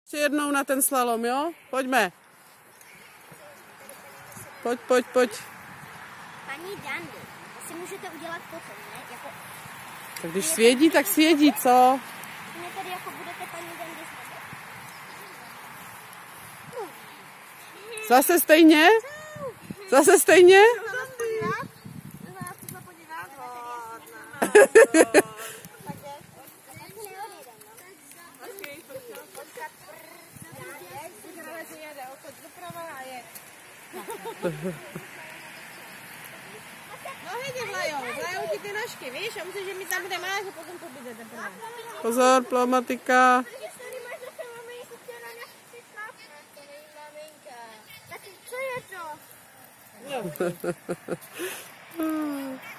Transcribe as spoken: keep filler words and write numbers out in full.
Ještě jednou na ten slalom, jo? Pojďme. Pojď, pojď, pojď. Paní Dandy, to si můžete udělat potom, ne? Jako... Tak když svědí, tak svědí, co? Mě tady jako budete paní Dandy no. Zase stejně? Zase stejně? No hejde vlajou, vlajou ti ty nožky, víš, a musíš, že mi tam bude máš a potom to bude teprve. Pozor, pneumatika. Tak co je to?